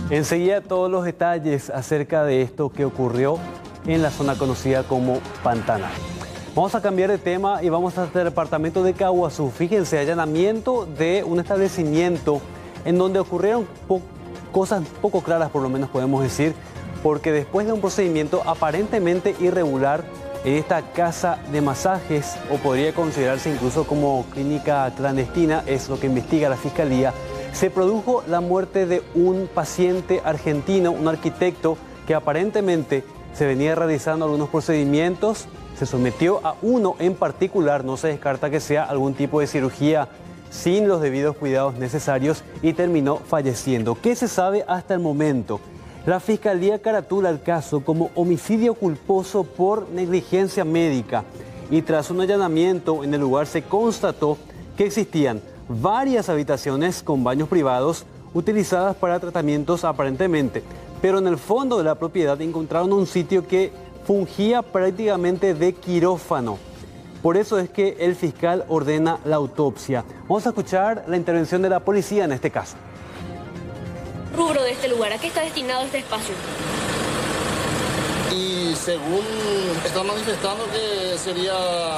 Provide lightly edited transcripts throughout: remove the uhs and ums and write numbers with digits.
Enseguida todos los detalles acerca de esto que ocurrió en la zona conocida como Pantanal. Vamos a cambiar de tema y vamos hasta el departamento de Caaguazú. Fíjense, allanamiento de un establecimiento en donde ocurrieron cosas poco claras, por lo menos podemos decir, porque después de un procedimiento aparentemente irregular en esta casa de masajes, o podría considerarse incluso como clínica clandestina, es lo que investiga la Fiscalía, se produjo la muerte de un paciente argentino, un arquitecto que aparentemente se venía realizando algunos procedimientos, se sometió a uno en particular, no se descarta que sea algún tipo de cirugía sin los debidos cuidados necesarios y terminó falleciendo. ¿Qué se sabe hasta el momento? La Fiscalía caratula el caso como homicidio culposo por negligencia médica y tras un allanamiento en el lugar se constató que existían varias habitaciones con baños privados utilizadas para tratamientos aparentemente, pero en el fondo de la propiedad encontraron un sitio que fungía prácticamente de quirófano. Por eso es que el fiscal ordena la autopsia. Vamos a escuchar la intervención de la policía en este caso. Rubro de este lugar, ¿a qué está destinado este espacio? Y según están manifestando que sería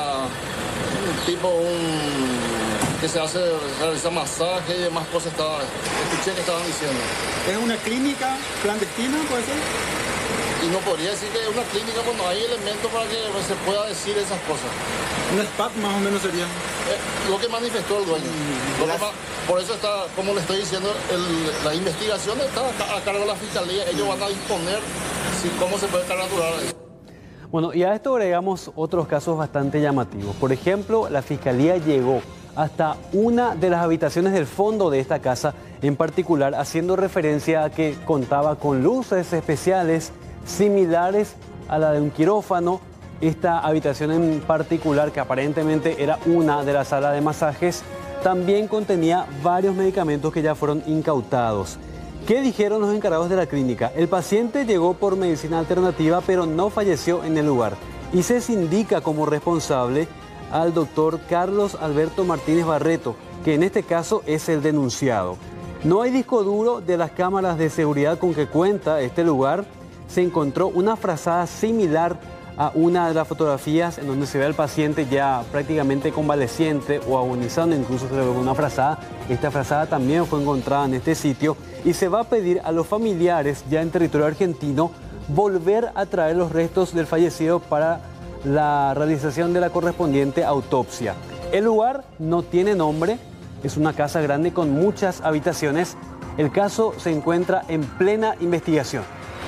que se realiza masaje y demás cosas, escuché que estaban diciendo. ¿Es una clínica clandestina, puede ser? Y no podría decir que es una clínica cuando hay elementos para que se pueda decir esas cosas. Un spa más o menos sería. Lo que manifestó el dueño. Por eso está, como le estoy diciendo, la investigación está a cargo de la Fiscalía. Ellos van a disponer cómo se puede caraturar eso. Bueno, y a esto agregamos otros casos bastante llamativos. Por ejemplo, la Fiscalía llegó hasta una de las habitaciones del fondo de esta casa, en particular haciendo referencia a que contaba con luces especiales similares a la de un quirófano. Esta habitación en particular, que aparentemente era una de las salas de masajes, también contenía varios medicamentos que ya fueron incautados. ¿Qué dijeron los encargados de la clínica? El paciente llegó por medicina alternativa, pero no falleció en el lugar. Y se indica como responsable al doctor Carlos Alberto Martínez Barreto, que en este caso es el denunciado. No hay disco duro de las cámaras de seguridad con que cuenta este lugar. Se encontró una frazada similar a una de las fotografías en donde se ve al paciente ya prácticamente convaleciente o agonizando, incluso se le ve una frazada. Esta frazada también fue encontrada en este sitio y se va a pedir a los familiares ya en territorio argentino volver a traer los restos del fallecido para la realización de la correspondiente autopsia. El lugar no tiene nombre, es una casa grande con muchas habitaciones. El caso se encuentra en plena investigación.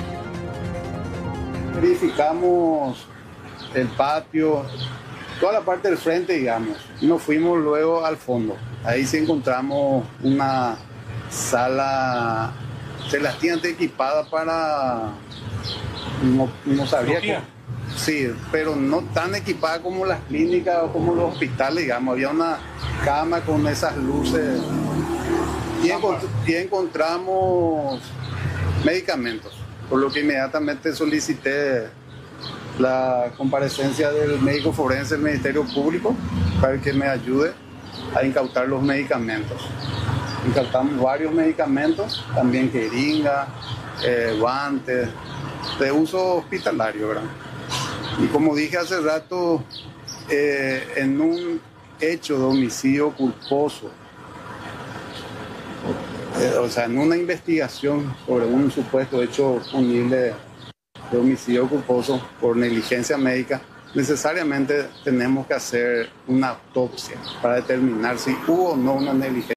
Verificamos el patio, toda la parte del frente, digamos. Nos fuimos luego al fondo. Ahí sí encontramos una sala celestinamente equipada para... No sabía. Sí, pero no tan equipada como las clínicas o como los hospitales, digamos. Había una cama con esas luces y encontramos medicamentos, por lo que inmediatamente solicité la comparecencia del médico forense del Ministerio Público para que me ayude a incautar los medicamentos. Incautamos varios medicamentos, también jeringa, guantes, de uso hospitalario, ¿verdad? Y como dije hace rato, en un hecho de homicidio culposo, o sea, en una investigación sobre un supuesto hecho punible de homicidio culposo por negligencia médica, necesariamente tenemos que hacer una autopsia para determinar si hubo o no una negligencia.